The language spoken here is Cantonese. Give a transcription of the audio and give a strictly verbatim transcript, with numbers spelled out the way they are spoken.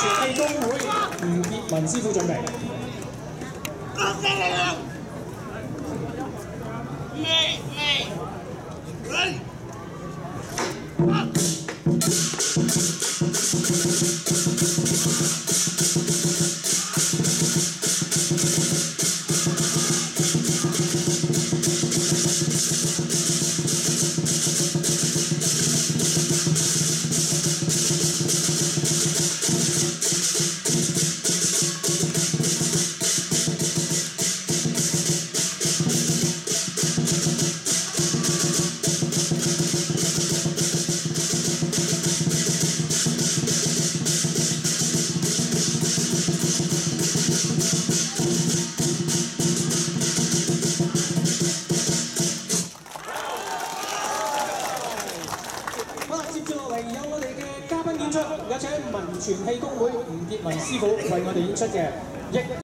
傳氣功會吳傑文師傅準備。接住落嚟有我哋嘅嘉賓演出，有請文傳氣功會吳傑文師傅為我哋演出嘅《逆